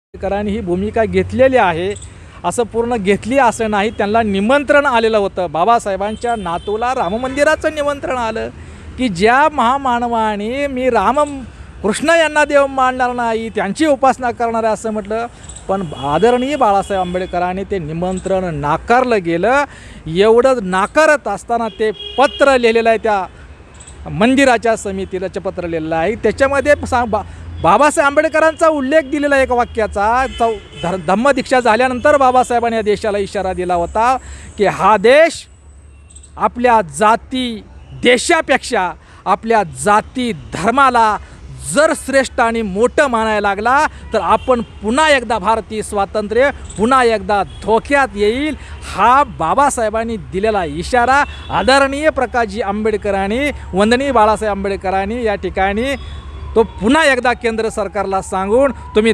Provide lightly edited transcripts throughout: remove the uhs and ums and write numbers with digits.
करांनी ही भूमिका घेतलेली आहे, असं पूर्ण घेतली असं नाही. त्यांना निमंत्रण आलेलं होतं. बाबासाहेबांच्या नातूला राम मंदिराचं निमंत्रण आलं की ज्या महामानवाने मी कृष्ण यांना देव मानणार नाही, त्यांची उपासना करणार आहे असं म्हटलं, पण आदरणीय बाळासाहेब आंबेडकरांनी ते निमंत्रण नाकारलं गेलं. एवढं नाकारत असताना ते पत्र लिहिलेलं आहे, त्या मंदिराच्या समितीला पत्र लिहिलेलं आहे. त्याच्यामध्ये बाबासाहेब आंबेडकरांचा उल्लेख दिलेला एक वाक्याचा. धम्मदीक्षा झाल्यानंतर बाबासाहेबांनी या देशाला इशारा दिला होता की हा देश आपल्या जाती देशापेक्षा आपल्या जाती धर्माला जर श्रेष्ठ आणि मोठं मानायला लागला तर आपण पुन्हा एकदा भारतीय स्वातंत्र्य पुन्हा एकदा धोक्यात येईल. हा बाबासाहेबांनी दिलेला इशारा आदरणीय प्रकाशजी आंबेडकरांनी, वंदनीय बाळासाहेब आंबेडकरांनी या ठिकाणी तो पुन्हा एकदा केंद्र सरकारला सांगून तुम्ही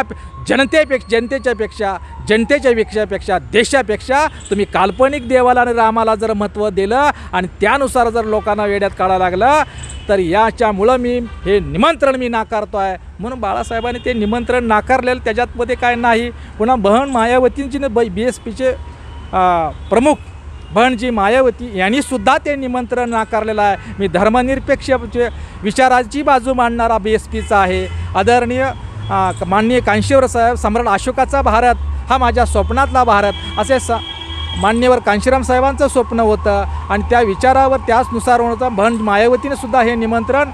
जनतेच्या देशापेक्षा तुम्ही काल्पनिक देवाला आणि रामाला जर महत्त्व दिलं आणि त्यानुसार जर लोकांना वेड्यात काढायला लागलं तर याच्यामुळं मी हे निमंत्रण नाकारतो आहे. म्हणून बाळासाहेबांनी ते निमंत्रण नाकारलेलं, त्याच्यातमध्ये काय नाही. पुन्हा बहन मायावतींची BSPचे प्रमुख बहनजी मायावती यांनीसुद्धा ते निमंत्रण नाकारलेलं आहे. मी धर्मनिरपेक्ष विचाराची बाजू मांडणारा BSPचा आहे. आदरणीय माननीय कांशीवर साहेब, सम्राट अशोकाचा भारत हा माझ्या स्वप्नातला भारत असे मान्यवर कांशीराम साहेबांचं स्वप्न होतं आणि त्या विचारावर त्याचनुसार होतं. बहन मायावतीने सुद्धा हे निमंत्रण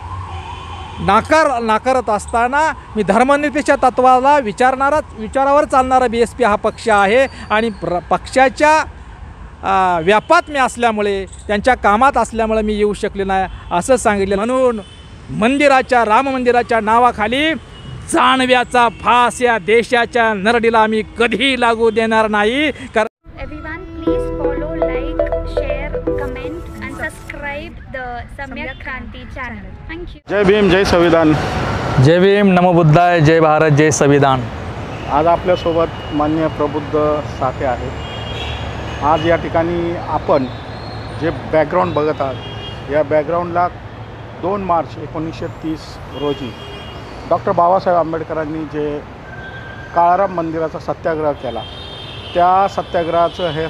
नाकारत असताना मी धर्मनिरपेक्ष तत्वाला विचारावर चालणारा BSP हा पक्ष आहे आणि पक्षाच्या व्यापात मी असल्यामुळे, त्यांच्या कामात असल्यामुळे मी येऊ शकले नाही असं सांगितलं. म्हणून राम मंदिराच्या नावाखाली जानव्याचा फास या देशाच्या नरडीला आम्ही कधीही लागू देणार नाही. Everyone, please follow, like, share, comment and subscribe the Samyak Kranti channel. Thank you. जय भीम, जय संविधान. जय भीम, नमो बुद्धाय, जय भारत, जय संविधान. आज आपल्यासोबत माननीय प्रबुद्ध साठे आहेत. आज या ठिकाणी आपण जे बॅकग्राऊंड बघत आहात, या बॅकग्राऊंडला 2 मार्च 1930 रोजी डॉक्टर बाबासाहेब आंबेडकरांनी जे काळाराम मंदिराचा सत्याग्रह केला, त्या सत्याग्रहाचं हे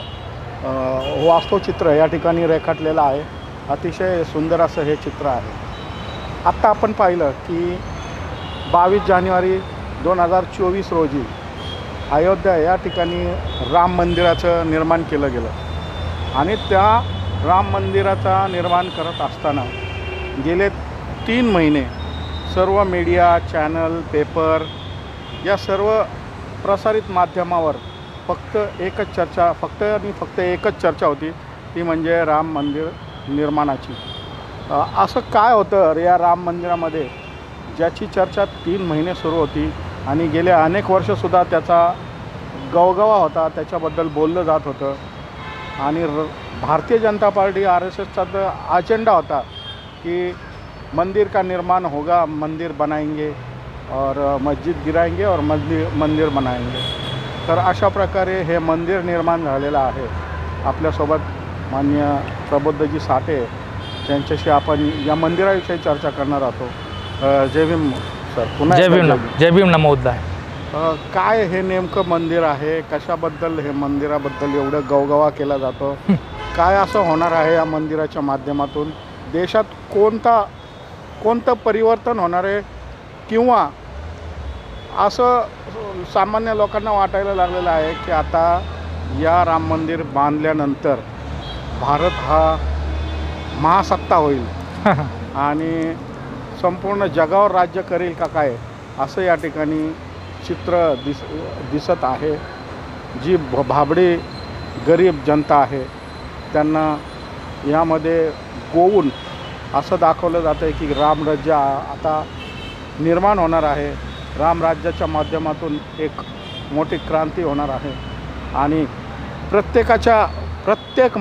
सगळं वास्तवचित्र या ठिकाणी रेखाटलेलं आहे. अतिशय सुंदर असं हे चित्र आहे. आत्ता आपण पाहिलं की 22 जानेवारी 2024 रोजी अयोध्या या ठिकाणी राम मंदिराचं निर्माण केलं गेलं आणि त्या राम मंदिराचा निर्माण करत असताना गेले 3 महिने सर्व मीडिया, चॅनल, पेपर या सर्व प्रसारित माध्यमावर फक्त एकच चर्चा होती, ती म्हणजे राम मंदिर निर्माणाची. असं काय होतं या राम मंदिरामध्ये ज्याची चर्चा 3 महिने सुरू होती आणि गेले अनेक वर्षसुद्धा त्याचा गवगवा होता, त्याच्याबद्दल बोललं जात होतं. आणि भारतीय जनता पार्टी RSSचा तर अजेंडा होता की मंदिर का निर्माण होगा, मंदिर बनाएंगे और मस्जिद गिराएंगे और मंदिर बनाएंगे. तर अशा प्रकारे हे मंदिर निर्माण झालेलं आहे. आपल्यासोबत माननीय प्रबुद्धजी साठे, त्यांच्याशी आपण या मंदिराविषयी चर्चा करणार आहोत. जय भीम सर. पुन्हा जय भीम, नमो बुद्धाय. काय हे नेमकं मंदिर आहे, कशाबद्दल हे मंदिराबद्दल एवढं गवगवा केला जातो, काय असं होणार आहे या मंदिराच्या माध्यमातून, देशात कोणतं परिवर्तन होणार आहे, किंवा असं सामान्य लोकांना वाटायला लागलेलं आहे की आता या राम मंदिर बांधल्यानंतर भारत हा महासत्ता होईल आणि संपूर्ण जगावर राज्य करेल का काय, असं या ठिकाणी चित्र दिसत आहे. जी भाबडी गरीब जनता आहे त्यांना यामध्ये गोवून असं दाखवलं जातं आहे की रामराज्य आता निर्माण होणार आहे. रामराज्याच्या माध्यमातून एक मोठी क्रांती होणार आहे आणि प्रत्येक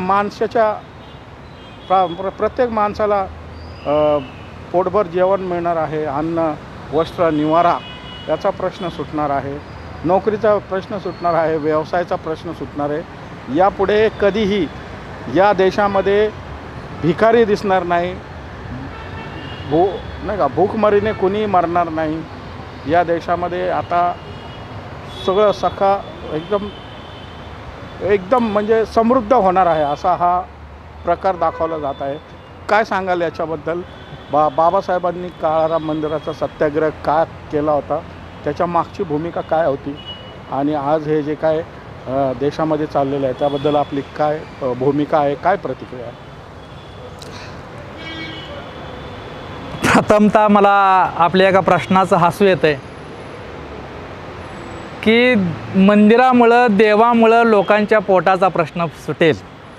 माणसाला पोटभर जेवण मिळणार आहे. अन्न, वस्त्र, निवारा याचा प्रश्न सुटणार आहे. नोकरीचा प्रश्न सुटणार आहे. व्यवसायाचा प्रश्न सुटणार आहे. यापुढे कधीही या देशामध्ये भिकारी दिसणार नाही. भूकमरीने कुणी मरणार नाही. या देशामध्ये आता सगळं सखा एकदम म्हणजे समृद्ध होणार आहे असा हा प्रकार दाखवला जात आहे. काय सांगाल याच्याबद्दल? बाबासाहेबांनी काळाराम मंदिराचा सत्याग्रह का केला होता, त्याच्या मागची भूमिका काय होती आणि आज हे जे काय देशामध्ये चाललेलं आहे त्याबद्दल आपली काय भूमिका आहे, काय प्रतिक्रिया आहे? प्रथमतः मला आपल्या एका प्रश्नाचं हसू येतंय की मंदिरामुळं देवामुळं लोकांच्या पोटाचा प्रश्न सुटेल.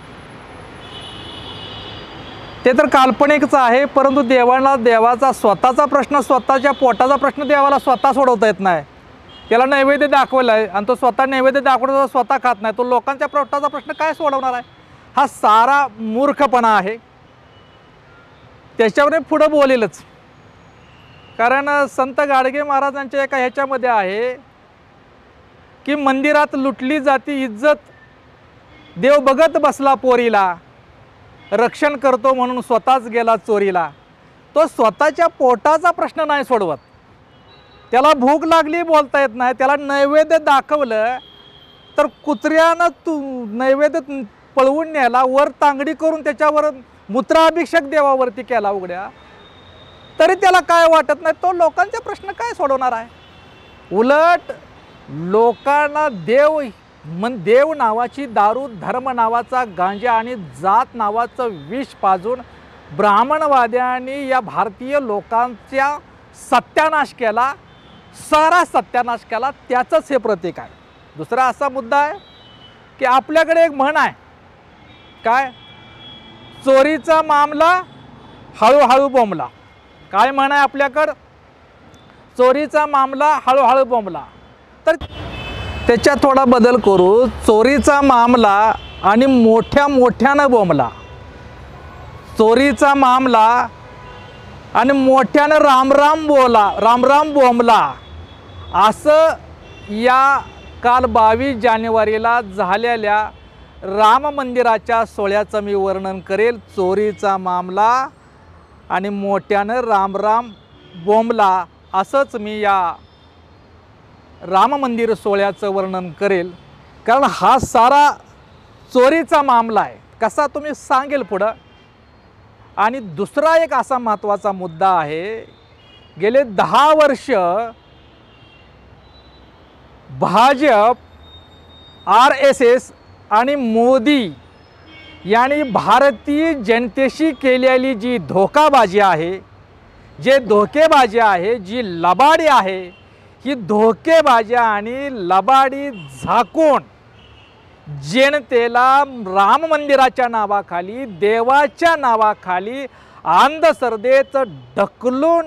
ते तर काल्पनिकच आहे, परंतु देवाचा स्वतःचा प्रश्न, स्वतःच्या पोटाचा प्रश्न देवाला स्वतः सोडवता येत नाही. त्याला नैवेद्य दाखवलं आहे आणि तो स्वतः नैवेद्य दाखवतो, स्वतः खात नाही, तो लोकांच्या पोटाचा प्रश्न काय सोडवणार आहे? हा सारा मूर्खपणा आहे. त्याच्यावर पुढं बोलेलच. कारण संत गाडगे महाराजांच्या एका ह्याच्यामध्ये आहे की मंदिरात लुटली जाती इज्जत, देव बघत बसला पोरीला, रक्षण करतो म्हणून स्वतःच गेला चोरीला. तो स्वतःच्या पोटाचा प्रश्न नाही सोडवत. त्याला भूक लागली बोलता येत नाही, त्याला नैवेद्य दाखवलं तर कुत्र्यानं नैवेद्य पळवून न्यायला, वर तांगडी करून त्याच्यावर मूत्राभिषेक देवावरती केला उघड्या, तरी त्याला काय वाटत नाही. तो लोकांचे प्रश्न काय सोडवणार आहे? उलट लोकांना देव नावाची दारू, धर्म नावाचा गांजा आणि जात नावाचं विष पाजून ब्राह्मणवाद्यांनी या भारतीय लोकांचा सत्यानाश केला, सारा सत्यानाश केला. त्याचंच हे प्रतीक आहे. दुसरा असा मुद्दा आहे की आपल्याकडे एक म्हण आहे, काय? चोरीचा मामला हळूहळू बोंबला. काय म्हण आहे आपल्याकडं? चोरीचा मामला हळूहळू बोंबला. तर त्याच्यात थोडा बदल करू, चोरीचा मामला आणि मोठ्यानं बोंबला. चोरीचा मामला आणि मोठ्यानं रामराम बोंबला. असं या काल 22 जानेवारीला झालेल्या राम मंदिराच्या सोहळ्याचं मी वर्णन करेल. चोरीचा मामला आणि मोठ्यानं रामराम बोंबला, असंच मी या राम मंदिर सोहळ्याचं वर्णन करेल. कारण हा सारा चोरीचा मामला आहे. कसा तुम्ही सांगेल पुढं. आणि दुसरा एक असा महत्त्वाचा मुद्दा आहे, गेले 10 वर्ष भाजप, RSS आणि मोदी यांनी भारतीय जनतेशी केलेली जी धोकाबाजी आहे, जे धोकेबाजी आहे, जी लबाडी आहे, ही धोकेबाजी आणि लबाडी झाकून जनतेला राम मंदिराच्या नावाखाली, देवाच्या नावाखाली अंधश्रद्धेचं ढकलून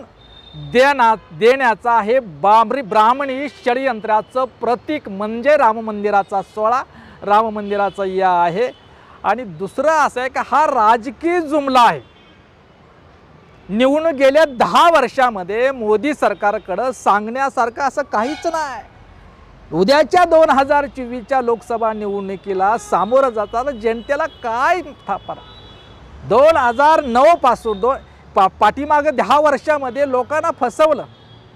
देण्याचा हे ब्राह्मणी षडयंत्राचं प्रतीक म्हणजे राम मंदिराचा सोहळा, राम मंदिराचा या आहे. आणि दुसरं असं आहे की हा राजकीय जुमला आहे. निवडून गेल्या 10 वर्षामध्ये मोदी सरकारकडं सांगण्यासारखं असं काहीच नाही. उद्याच्या 2024च्या लोकसभा निवडणुकीला सामोरं जाताना जनतेला काय थापा? 2009 पासून पाठीमागे 10 वर्षामध्ये लोकांना फसवलं.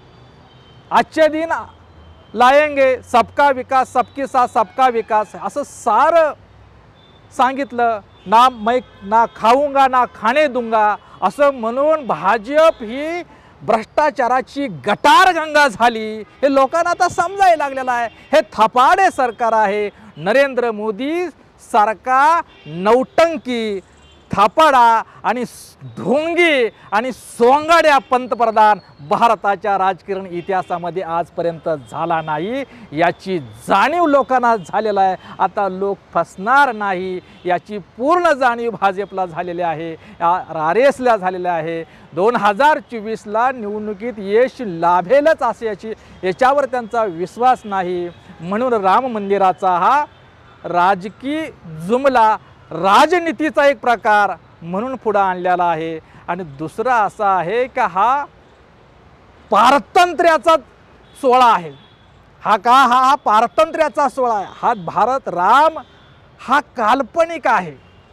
आजचे दिन लाएंगे, सबका विकास, सबके साथ सबका विकास, असं सारं सांगितलं. ना खाऊंगा ना खाणे दूंगा असं म्हणून भाजप ही भ्रष्टाचाराची गटारगंगा झाली. हे लोकांना आता समजायला लागलेलं आहे. हे थपाडे सरकार आहे. नरेंद्र मोदी सारखा नौटंकी, थापाडा आणि ढोंगी आणि सोंगाड्या पंतप्रधान भारताच्या राजकारण इतिहासामध्ये आजपर्यंत झाला नाही. याची जाणीव लोकांना झालेला आहे. आता लोक फसणार नाही याची पूर्ण जाणीव भाजपला झालेली आहे, RSSला झालेली आहे. 2024ला निवडणुकीत यश लाभेलच असे याच्यावर त्यांचा विश्वास नाही. म्हणून राम मंदिराचा हा राजकीय जुमला, राजनीतीचा एक प्रकार म्हणून पुढे आणलेला आहे. आणि दुसरा असा आहे की हा पारतंत्र्याचा सोहळा आहे. हा पारतंत्र्याचा सोहळा आहे. हा भारत राम हा काल्पनिक आहे.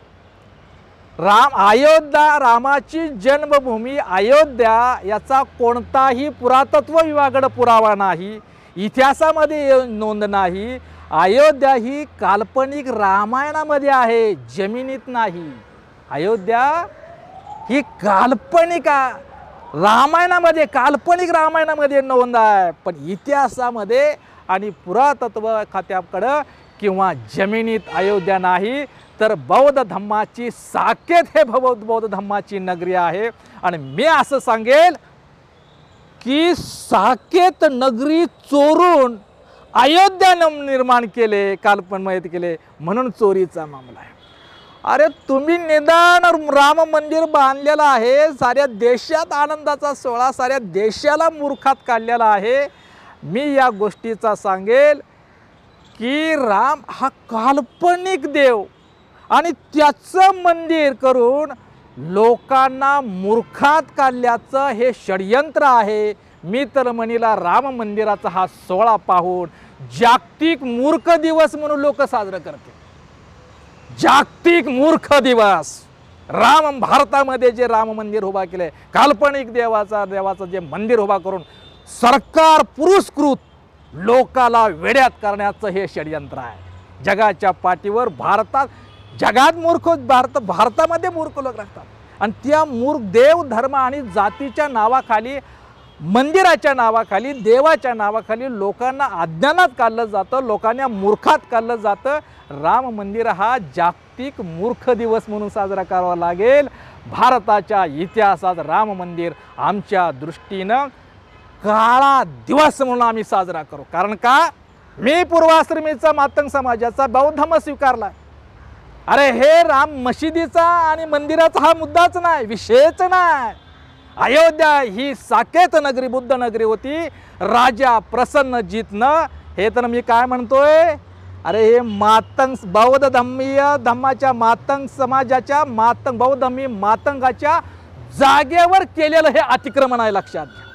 अयोध्या, रामाची जन्मभूमी अयोध्या, याचा कोणताही पुरातत्व विभागाकडे पुरावा नाही. इतिहासामध्ये नोंद नाही. अयोध्या ही काल्पनिक रामायणामध्ये आहे, जमिनीत नाही. अयोध्या ही काल्पनिक रामायणामध्ये, काल्पनिक रामायणामध्ये नोंद आहे, पण इतिहासामध्ये आणि पुरातत्व खात्याकडं किंवा जमिनीत अयोध्या नाही. तर बौद्ध धम्माची साकेत हे बौद्ध धम्माची नगरी आहे. आणि मी असं सांगेल की साकेत नगरी चोरून अयोध्या निर्माण केले, काल्पनिक केले, म्हणून चोरीचा मामला आहे. अरे तुम्ही निदान राम मंदिर बांधलेलं आहे, साऱ्या देशात आनंदाचा सोहळा, साऱ्या देशाला मूर्खात काढलेला आहे. मी या गोष्टीचा सांगेल की राम हा काल्पनिक देव आणि त्याचं मंदिर करून लोकांना मूर्खात काढल्याचं हे षडयंत्र आहे. मी तर म्हणीला राम मंदिराचा हा सोहळा पाहून जागतिक मूर्ख दिवस म्हणून लोक साजरं करते. जागतिक मूर्ख दिवस. भारतामध्ये जे राम मंदिर उभा केले, काल्पनिक देवाचं जे मंदिर उभा करून सरकार पुरस्कृत लोकाला वेड्यात करण्याचं हे षडयंत्र आहे. जगाच्या पाठीवर जगात मूर्ख भारतामध्ये मूर्ख लोक राहतात आणि त्या मूर्ख देव धर्म आणि जातीच्या नावाखाली, मंदिराच्या नावाखाली, देवाच्या नावाखाली लोकांना अज्ञानात काढलं जातं, लोकांना मूर्खात काढलं जातं. राम मंदिर हा जागतिक मूर्ख दिवस म्हणून साजरा करावा लागेल. भारताच्या इतिहासात राम मंदिर आमच्या दृष्टीनं काळा दिवस म्हणून आम्ही साजरा करू. कारण का, मी पूर्वाश्रमीचा मातंग समाजाचा बौद्ध धर्म स्वीकारला. अरे हे राम मशिदीचा आणि मंदिराचा हा मुद्दाच नाही, विषयच नाही. अयोध्या ही साकेत नगरी, बुद्ध नगरी होती. राजा प्रसन्नजीतनं, हे तर मी काय म्हणतोय, अरे हे मातंग बौद्ध धम्माच्या मातंग समाजाच्या बौद्ध धम्मी मातंगाच्या जागेवर केलेलं हे अतिक्रमण आहे, लक्षात घ्या.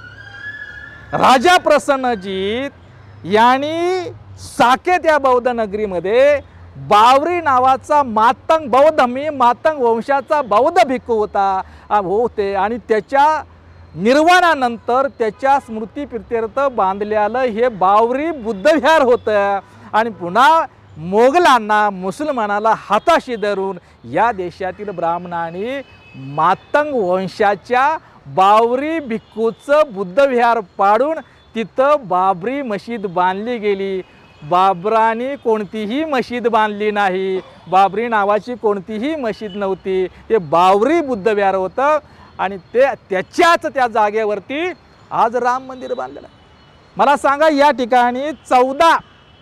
राजा प्रसन्नजीत यांनी साकेत या बौद्ध नगरीमध्ये बावरी नावाचा बौद्ध धम्मी मातंग वंशाचा बौद्ध भिक्खू होते आणि त्याच्या निर्वाणानंतर त्याच्या स्मृतीप्रित्यर्थ बांधलेलं हे बावरी बुद्धविहार होतं. आणि पुन्हा मोगलांना, मुसलमानाला हाताशी धरून या देशातील ब्राह्मणांनी मातंग वंशाच्या बावरी भिक्खूचं बुद्धविहार पाडून तिथं बाबरी मशीद बांधली गेली. बाबराने कोणतीही मशीद बांधली नाही, बाबरी नावाची कोणतीही मशीद नव्हती, ते बावरी बुद्धविहार होतं. आणि त्याच्याच त्या जागेवरती आज राम मंदिर बांधलेलं आहे. मला सांगा, या ठिकाणी 14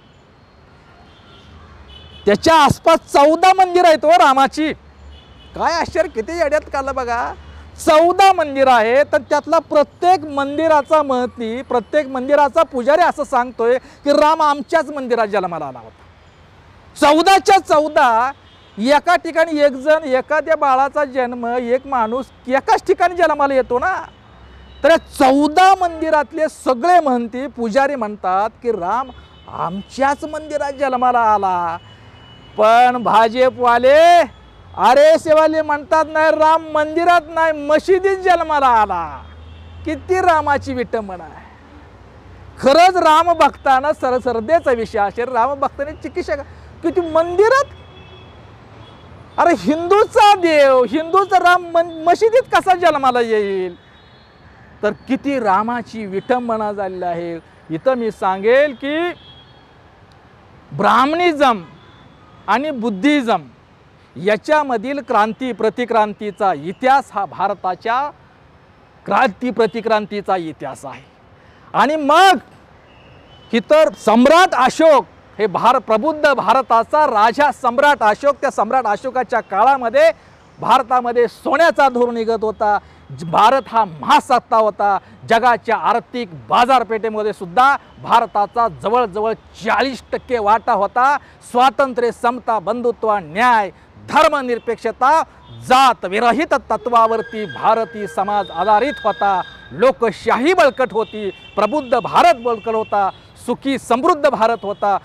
त्याच्या आसपास 14 मंदिर आहेत रामाची. काय आश्चर्य, किती येड्यात काढलं बघा. 14 मंदिर आहे, तर त्यातला प्रत्येक मंदिराचा महती, प्रत्येक मंदिराचा पुजारी असं सांगतोय की राम आमच्याच मंदिरात जन्माला आला होता. 14च्या 14 एका ठिकाणी एक जण, एखाद्या बाळाचा जन्म, एक माणूस एकाच ठिकाणी जन्माला येतो ना. तर 14 मंदिरातले सगळे महंती, पुजारी म्हणतात की राम आमच्याच मंदिरात जन्माला आला. पण भाजपवाले, अरे सेवाले म्हणतात नाही, राम मंदिरात नाही, मशिदीत जन्माला आला. किती रामाची विटंबना आहे. खरंच राम भक्तानं सरदेचा विषय असेल, राम भक्ताने चिकित्सा किती मंदिरात, अरे हिंदूचा देव, हिंदूचा राम मशिदीत कसा जन्माला येईल. तर किती रामाची विटंबना झालेली आहे. इथं मी सांगेल की ब्राह्मणिझम आणि बुद्धिझम याच्यामधील क्रांती प्रतिक्रांतीचा इतिहास हा भारताच्या क्रांती प्रतिक्रांतीचा इतिहास आहे. आणि मग इतर सम्राट अशोक, हे प्रबुद्ध भारताचा राजा सम्राट अशोक, त्या सम्राट अशोकाच्या काळामध्ये भारतामध्ये सोन्याचा धूर निघत होता. भारत हा महासत्ता होता. जगाच्या आर्थिक बाजारपेठेमध्ये सुद्धा भारताचा जवळजवळ 40% वाटा होता. स्वातंत्र्य, समता, बंधुत्व, न्याय, धर्मनिरपेक्षता, जात विरहित तत्वावरती भारतीय समाज आधारित होता. लोकशाही बळकट होती. प्रबुद्ध भारत बळकट होता. सुखी समृद्ध भारत होता.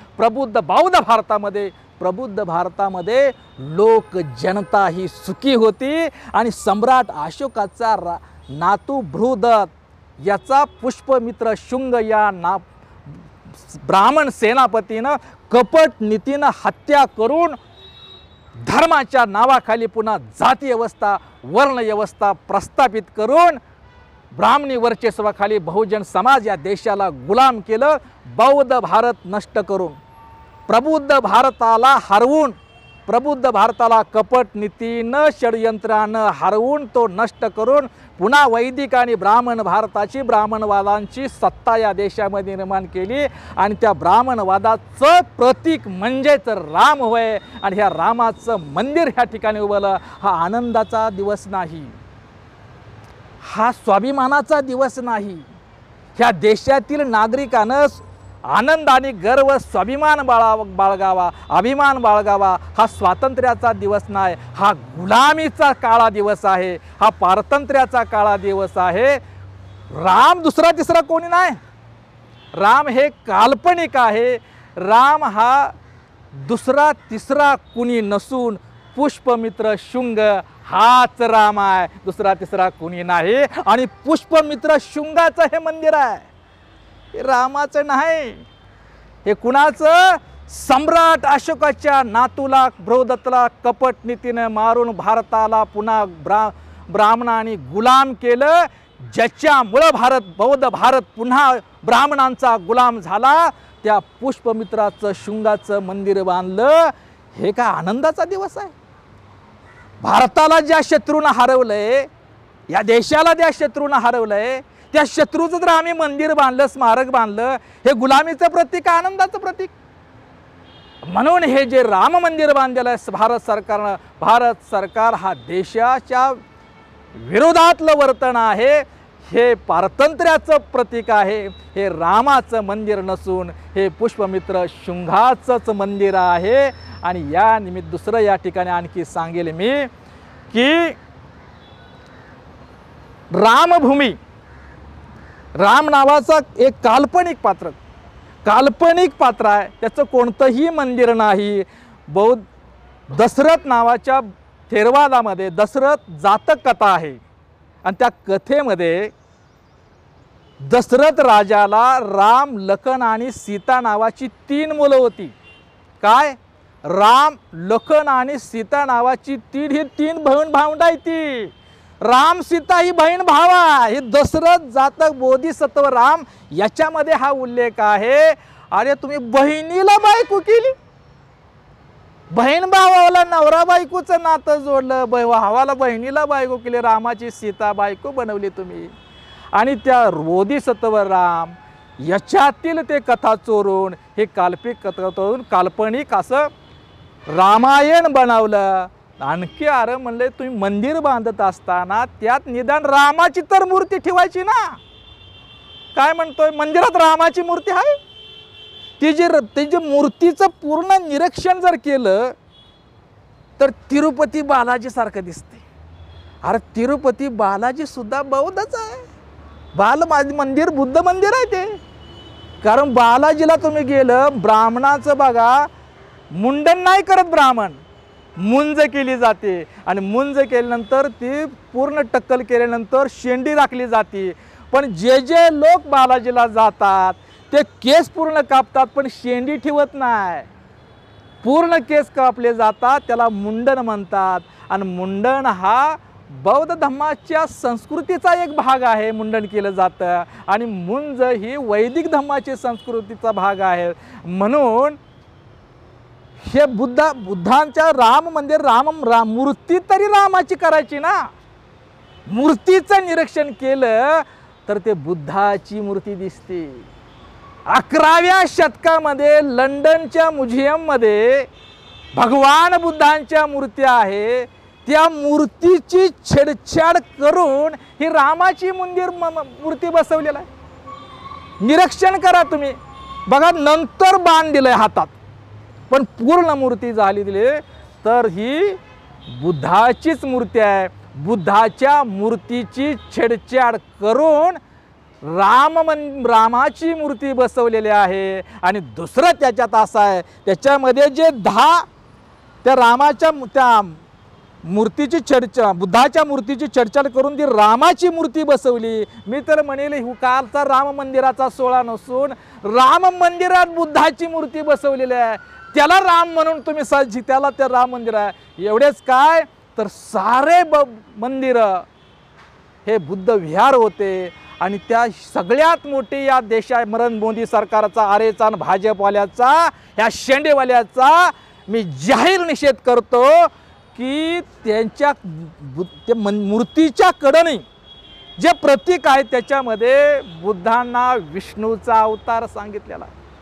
प्रबुद्ध भारतामध्ये लोक जनता ही सुखी होती. आणि सम्राट अशोकाचा नातू बृहदत्त याचा पुष्पमित्र शुंग या ब्राह्मण सेनापतीनं कपट नीतीनं हत्या करून धर्माच्या नावाखाली पुन्हा जाती व्यवस्था वर्ण व्यवस्था प्रस्थापित करून ब्राह्मणी वर्चस्वाखाली बहुजन समाज या देशाला गुलाम केलं. बौद्ध भारत नष्ट करून प्रबुद्ध भारताला हरवून प्रबुद्ध भारताला कपट नीतीनं षडयंत्रानं हरवून तो नष्ट करून पुन्हा वैदिक आणि ब्राह्मण भारताची ब्राह्मणवादांची सत्ता या देशामध्ये निर्माण केली. आणि त्या ब्राह्मणवादाचं प्रतीक म्हणजेच राम होय. आणि ह्या रामाचं मंदिर ह्या ठिकाणी उभं. हा आनंदाचा दिवस नाही, हा स्वाभिमानाचा दिवस नाही. ह्या देशातील नागरिकांनं आनंद आणि गर्व स्वाभिमान बाळगावा अभिमान बाळगावा. हा स्वातंत्र्याचा दिवस नाही, हा गुलामीचा काळा दिवस आहे, हा पारतंत्र्याचा काळा दिवस आहे. राम दुसरा तिसरा कोणी नाही. राम हे काल्पनिक आहे. राम हा दुसरा तिसरा कुणी नसून पुष्पमित्र शुंग हाच राम आहे, दुसरा तिसरा कुणी नाही. आणि पुष्पमित्र शुंगाचं हे मंदिर आहे, हे रामाचं नाही. हे कुणाचं? सम्राट अशोकाच्या नातूला बृहदत्तला कपट नीतीने मारून भारताला पुन्हा ब्राह्मणांनी गुलाम केलं. ज्याच्यामुळं बौद्ध भारत पुन्हा ब्राह्मणांचा गुलाम झाला. त्या पुष्पमित्राचं शुंगाचं मंदिर बांधलं. हे काय आनंदाचा दिवस आहे? भारताला ज्या शत्रूनं हरवलंय, या देशाला ज्या शत्रूनं हरवलंय, त्या शत्रूचं जर आम्ही मंदिर बांधलं स्मारक बांधलं, हे गुलामीचं प्रतीक आनंदाचं प्रतीक. म्हणून हे जे राम मंदिर बांधलेलं आहे भारत सरकार हा देशाच्या विरोधातलं वर्तन आहे. हे पारतंत्र्याचं प्रतीक आहे. हे रामाचं मंदिर नसून हे पुष्पमित्र शुंगाचंच मंदिर आहे. आणि या निमित्त दुसरं या ठिकाणी आणखी सांगेल मी की रामभूमी राम नावाचा एक काल्पनिक पात्र आहे. त्याचं कोणतंही मंदिर नाही. दशरथ नावाच्या थेरवादामध्ये दशरथ जातक कथा आहे. आणि त्या कथेमध्ये दशरथ राजाला राम लखन आणि सीता नावाची 3 मुलं होती. काय? राम लखन आणि सीता नावाची ही 3 बहीण भावंड आहे. ती राम सीता ही बहीण भावा. हे दशरथ जातक बोधिसत्व राम याच्यामध्ये हा उल्लेख आहे. अरे तुम्ही बहिणीला बायको केली, बहीण भावाला नवरा बायकोचं नातं जोडलं, भावाला बहिणीला बायको केली, रामाची सीता बायको बनवली तुम्ही. आणि त्या बोधिसत्व राम याच्यातील ते कथा चोरून हे काल्पनिक असं रामायण बनवलं. आणखी अरे म्हणले तुम्ही मंदिर बांधत असताना त्यात निदान रामाची तर मूर्ती ठेवायची ना. काय म्हणतोय? मंदिरात रामाची मूर्ती आहे. ती मूर्तीचं पूर्ण निरीक्षण जर केलं तर तिरुपती बालाजी सारखं दिसते. अरे तिरुपती बालाजी सुद्धा बौद्धच आहे. मंदिर बुद्ध मंदिर आहे ते. कारण बालाजीला तुम्ही गेलं, ब्राह्मणाचं बघा मुंडन नाही करत ब्राह्मण, मुंज केली जाते. आणि मुंज केल्यानंतर ती पूर्ण टक्कल केल्यानंतर शेंडी राखली जाते. पण जे लोक बालाजीला जातात ते केस पूर्ण कापतात पण शेंडी ठेवत नाही. पूर्ण केस कापले जातात, त्याला मुंडन म्हणतात. आणि मुंडन हा बौद्ध धर्माच्या संस्कृतीचा एक भाग आहे. मुंडन केलं जातं. आणि मुंज ही वैदिक धर्माची संस्कृतीचा भाग आहे. म्हणून हे बुद्धांच्या राम मंदिर मूर्ती तरी रामाची करायची ना. मूर्तीचं निरीक्षण केलं तर ते बुद्धाची मूर्ती दिसते. 11व्या शतकामध्ये लंडनच्या म्युझियममध्ये भगवान बुद्धांच्या मूर्त्या आहे. त्या मूर्तीची छेडछाड करून ही रामाची मूर्ती बसवलेला आहे. निरीक्षण करा तुम्ही, बघा. नंतर बाण दिलंय हातात, पण पूर्ण मूर्ती झाली दिली तर ही बुद्धाचीच मूर्ती आहे. बुद्धाच्या मूर्तीची छेडछाड करून रामाची मूर्ती बसवलेली आहे. आणि दुसरं त्याच्यात असं आहे, त्याच्यामध्ये जे 10 त्या रामाच्या त्या मूर्तीची चर्चा, बुद्धाच्या मूर्तीची चर्चा करून ती रामाची मूर्ती बसवली. मी तर म्हणेल कालचा राम मंदिराचा सोहळा नसून राम मंदिरात बुद्धाची मूर्ती बसवलेली आहे, त्याला राम म्हणून तुम्ही त्याला ते राम मंदिर आहे. एवढेच काय तर सारे मंदिर हे बुद्ध विहार होते. आणि त्या सगळ्यात मोठी या नरेंद्र मोदी सरकारचा, आरेचा आणि भाजपवाल्याचा, ह्या शेंडेवाल्याचा मी जाहीर निषेध करतो की त्यांच्या मूर्तीच्या कडे जे प्रतीक आहे त्याच्यामध्ये बुद्धांना विष्णूचा अवतार सांगितलेला.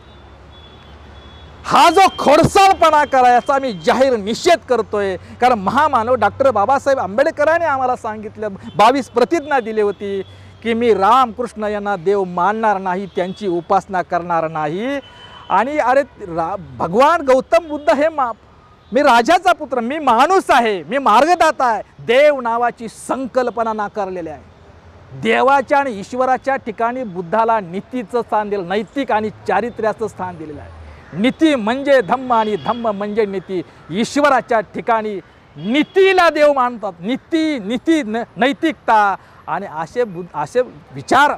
हा जो खोडसाळपणा करायचा मी जाहीर निषेध करतोय. कारण महामानव डॉक्टर बाबासाहेब आंबेडकरांनी आम्हाला सांगितलं, 22 प्रतिज्ञा दिली होती की मी रामकृष्ण यांना देव मानणार नाही, त्यांची उपासना करणार नाही. आणि अरे भगवान गौतम बुद्ध हे मी राजाचा पुत्र, मी माणूस आहे, मी मार्गदाता आहे. देव नावाची संकल्पना नाकारलेली आहे. देवाच्या आणि ईश्वराच्या ठिकाणी बुद्धाला नीतीचं स्थान दिलं, नैतिक आणि चारित्र्याचं स्थान दिलेलं आहे. नीती म्हणजे धम्म आणि धम्म म्हणजे नीती. ईश्वराच्या ठिकाणी नीतीला देव मानतात. नीती नैतिकता आणि असे विचार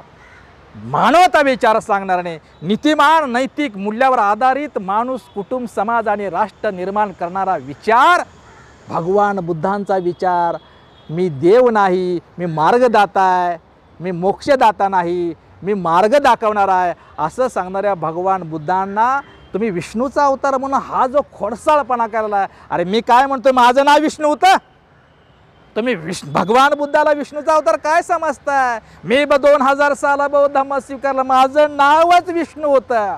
मानवता विचार सांगणारे नीतिमान नैतिक मूल्यावर आधारित माणूस, कुटुंब, समाज आणि राष्ट्र निर्माण करणारा विचार भगवान बुद्धांचा विचार. मी देव नाही, मी मार्गदाता आहे, मी मोक्षदाता नाही, मी मार्ग दाखवणार आहे असं सांगणाऱ्या भगवान बुद्धांना तुम्ही विष्णूचा अवतार म्हणून हा जो खोडसाळपणा करायला आहे. अरे मी काय म्हणतो, माझं नाव विष्णू होतं, तुम्ही भगवान बुद्धाला विष्णूचा अवतार काय समजताय? मी 2000 साला बौद्ध धर्म स्वीकारला, माझं नावच विष्णू होतं.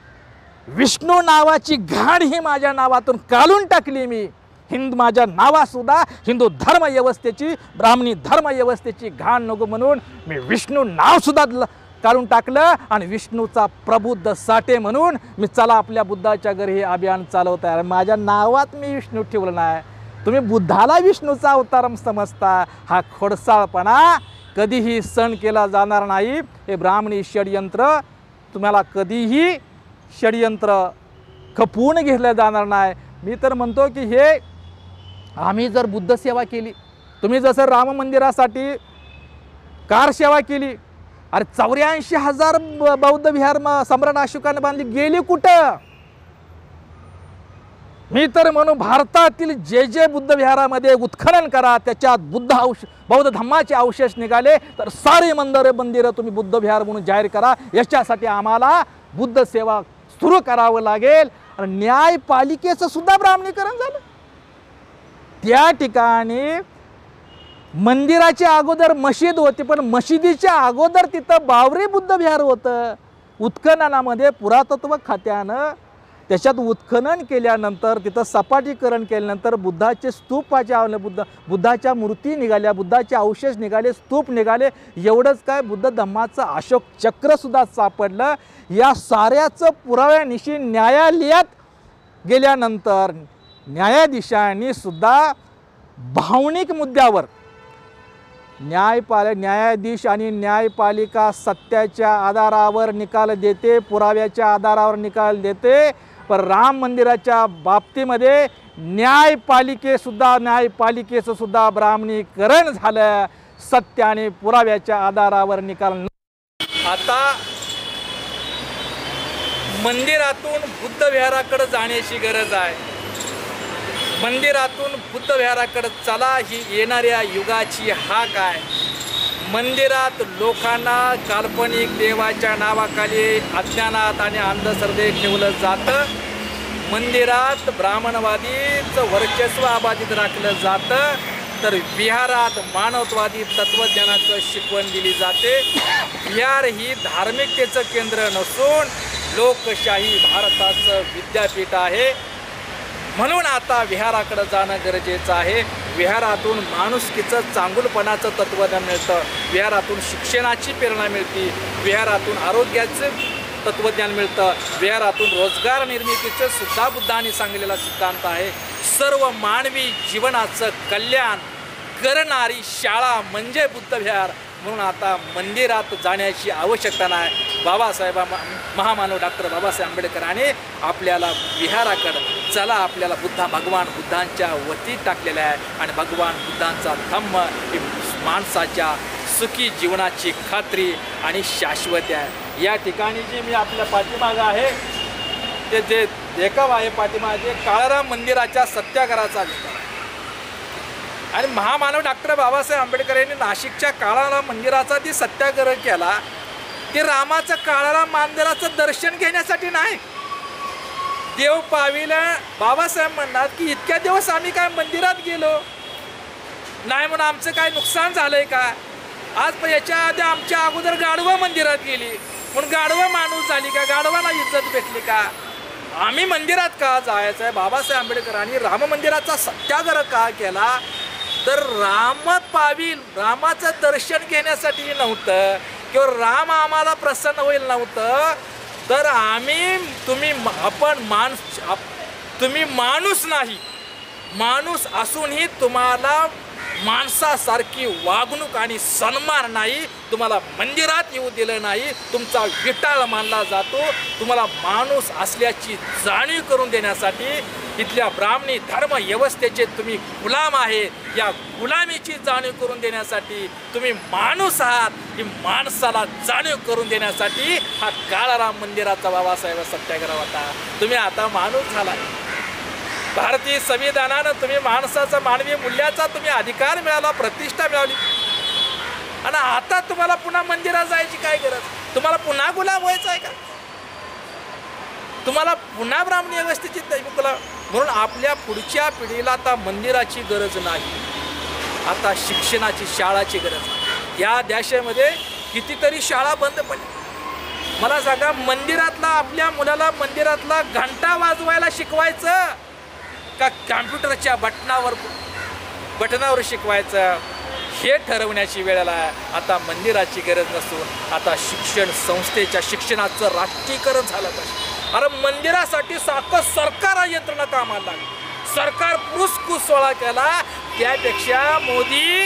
विष्णू नावाची घाण ही माझ्या नावातून काढून टाकली मी. माझ्या नावासुद्धा हिंदू धर्म व्यवस्थेची, ब्राह्मणी धर्म व्यवस्थेची घाण नको म्हणून मी विष्णू नावसुद्धा काढून टाकलं. आणि विष्णूचा प्रबुद्ध साठे म्हणून मी चला आपल्या बुद्धाच्या घरी हे अभियान चालवत आहे. माझ्या नावात मी विष्णू ठेवलं नाही. तुम्ही बुद्धाला विष्णूचा अवतार समजता. हा खोडसाळपणा कधीही सहन केला जाणार नाही. हे ब्राह्मणी षडयंत्र तुम्हाला कधीही षडयंत्र खपवून घेतलं जाणार नाही. मी तर म्हणतो की हे आम्ही जर बुद्ध सेवा केली, तुम्ही जसं राम मंदिरासाठी कार सेवा केली, अरे 84,000 बौद्ध विहार सम्राट अशोकाने बांधली, गेली कुठं? मी तर म्हणू भारतातील जे बुद्ध विहारामध्ये उत्खनन करा, त्याच्यात बौद्ध धम्माचे अवशेष निघाले तर सारे मंदिरं तुम्ही बुद्ध विहार म्हणून जाहीर करा. याच्यासाठी आम्हाला बुद्ध सेवा सुरू करावं लागेल. आणि न्यायपालिकेचं सुद्धा ब्राह्मणीकरण झालं. त्या ठिकाणी मंदिराच्या अगोदर मशीद होती, पण मशिदीच्या अगोदर तिथं बावरी बुद्ध विहार होतं. उत्खननामध्ये पुरातत्व खात्यानं त्याच्यात उत्खनन केल्यानंतर, तिथं सपाटीकरण केल्यानंतर बुद्धाचे स्तूपाचे बुद्धाच्या मूर्ती निघाल्या, बुद्धाचे अवशेष निघाले, स्तूप निघाले. एवढंच काय, बुद्ध धम्माचं अशोक चक्रसुद्धा सापडलं. या साऱ्याचं पुराव्यानिशी न्यायालयात गेल्यानंतर न्यायाधीशांनी सुद्धा भावनिक मुद्द्यावर न्यायाधीश आणि न्यायपालिका सत्याच्या आधारावर निकाल देते, पुराव्याच्या आधारावर निकाल देते. पण राम मंदिराच्या बाबतीमध्ये न्यायपालिकेचं सुद्धा ब्राह्मणीकरण झालं. सत्य आणि पुराव्याच्या आधारावर निकाल. आता मंदिरातून बुद्ध विहाराकडे जाण्याची गरज आहे. मंदिरातून बुद्ध विहाराकडे चला ही येणाऱ्या युगाची हाक आहे. मंदिरात लोकांना काल्पनिक देवाच्या नावाखाली अज्ञानात आणि अंधश्रद्धेत ठेवलं जातं. मंदिरात ब्राह्मणवादीचं वर्चस्व अबाधित राखलं जातं, तर विहारात मानवतावादी तत्त्वज्ञानाचं शिकवण दिली जाते. विहार ही धार्मिकतेचं केंद्र नसून लोकशाही भारताचं विद्यापीठ आहे. म्हणून आता विहाराकडे जाणं गरजेचं आहे. विहारातून माणुसकीचं, चांगुलपणाचं तत्त्वज्ञान मिळतं. विहारातून शिक्षणाची प्रेरणा मिळते. विहारातून आरोग्याचं तत्त्वज्ञान मिळतं. विहारातून रोजगार निर्मितीचं सुद्धा बुद्धांनी सांगितलेला सिद्धांत आहे. सर्व मानवी जीवनाचं कल्याण करणारी शाळा म्हणजे बुद्ध विहार. म्हणून आता मंदिरात जाण्याची आवश्यकता नाही. बाबासाहेब महामानव डॉक्टर बाबासाहेब आंबेडकर आणि आपल्याला विहाराकडं चला, आपल्याला भगवान बुद्धांच्या वतीत टाकलेलं आहे आणि भगवान बुद्धांचा धम्म ही माणसाच्या सुखी जीवनाची खात्री आणि शाश्वती आहे. या ठिकाणी जी मी आपल्या पाठीमागं आहे ते जे देखाव आहे पाठीमागे काळाराम मंदिराच्या सत्याग्रहाचा देखाव आणि महामानव डॉक्टर बाबासाहेब आंबेडकर यांनी नाशिकच्या काळाराम मंदिराचा जे सत्याग्रह केला ते रामाचं काळाराम मंदिराचं दर्शन घेण्यासाठी नाही. देव पावीला बाबासाहेब म्हणतात की इतक्या दिवस आम्ही काय मंदिरात गेलो नाही म्हणून आमचं काय नुकसान झालंय का? आज याच्या आधी आमच्या अगोदर गाढवं मंदिरात गेली म्हणून गाढवं माणूस झाली का? गाढवाला इज्जत भेटली का? आम्ही मंदिरात का जायचं आहे? बाबासाहेब आंबेडकरांनी राम मंदिराचा सत्याग्रह का केला तर रामाचं दर्शन घेण्यासाठी नव्हतं किंवा राम आम्हाला प्रसन्न होईल नव्हतं तर तुम्ही माणूस नाही, माणूस असूनही तुम्हाला माणसासारखी वागणूक आणि सन्मान नाही, तुम्हाला मंदिरात येऊ दिलं नाही, तुमचा विटाळ मानला जातो. तुम्हाला माणूस असल्याची जाणीव करून देण्यासाठी इथल्या ब्राह्मणी धर्म व्यवस्थेचे तुम्ही गुलाम आहे, या गुलामीची जाणीव करून देण्यासाठी तुम्ही माणूस आहात ही माणसाला जाणीव करून देण्यासाठी हा काळाराम मंदिराचा बाबासाहेब सत्याग्रह होता. तुम्ही आता माणूस झाला. भारतीय संविधानानं तुम्ही माणसाचा मानवी मूल्याचा तुम्ही अधिकार मिळाला, प्रतिष्ठा मिळाली आणि आता तुम्हाला पुन्हा मंदिरात जायची काय गरज? तुम्हाला पुन्हा गुलाम व्हायचं आहे का? तुम्हाला पुन्हा ब्राह्मणी व्यवस्थेची गुलाम? म्हणून आपल्या पुढच्या पिढीला आता मंदिराची गरज नाही, आता शिक्षणाची शाळाची गरज. या देशामध्ये कितीतरी शाळा बंद पडल्या. मला सांगा मंदिरातला आपल्या मुलाला मंदिरातला घंटा वाजवायला शिकवायचं का कॉम्प्युटरच्या बटनावर शिकवायचं हे ठरवण्याची वेळेला आता मंदिराची गरज नसून आता शिक्षण संस्थेच्या शिक्षणाचं राष्ट्रीयकरण झालं पाहिजे. अरे मंदिरासाठी सारखं सरकार यंत्रणा कामाला लागली, सरकार पुसकुसोळा केला. त्यापेक्षा मोदी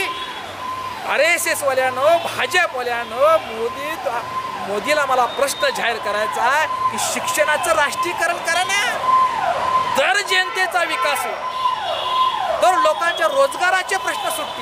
RSS वाल्यानं भाजपवाल्यानं मोदीला मला प्रश्न जाहीर करायचा आहे की शिक्षणाचं राष्ट्रीयकरण करा ना. तर जनतेचा विकास होईल, तर लोकांच्या रोजगाराचे प्रश्न सुटतील,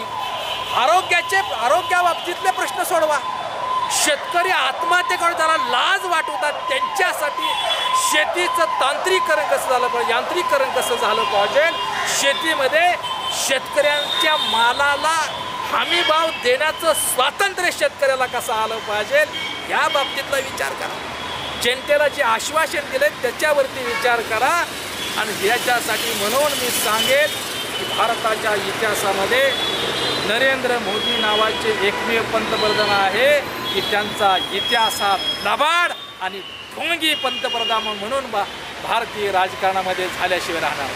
आरोग्याबाबतीतले प्रश्न सोडवा. शेतकरी आत्महत्येकडे त्याला लाज वाटवतात, त्यांच्यासाठी शेतीचं तांत्रिकरण कसं झालं पाहिजे, यांत्रिकरण कसं झालं पाहिजे, शेतीमध्ये शेतकऱ्यांच्या मालाला हमीभाव देण्याचं स्वातंत्र्य शेतकऱ्याला कसं आलं पाहिजे या बाबतीतला विचार करा. जनतेला जे आश्वासन दिले त्याच्यावरती विचार करा. आणि याच्यासाठी म्हणून मी सांगेन की भारताच्या इतिहासामध्ये नरेंद्र मोदी नावाचे एकमेव पंतप्रधान आहे की त्यांचा इतिहासात लबाड आणि ढोंगी पंतप्रधान म्हणून भारतीय राजकारणामध्ये झाल्याशिवाय राहणार.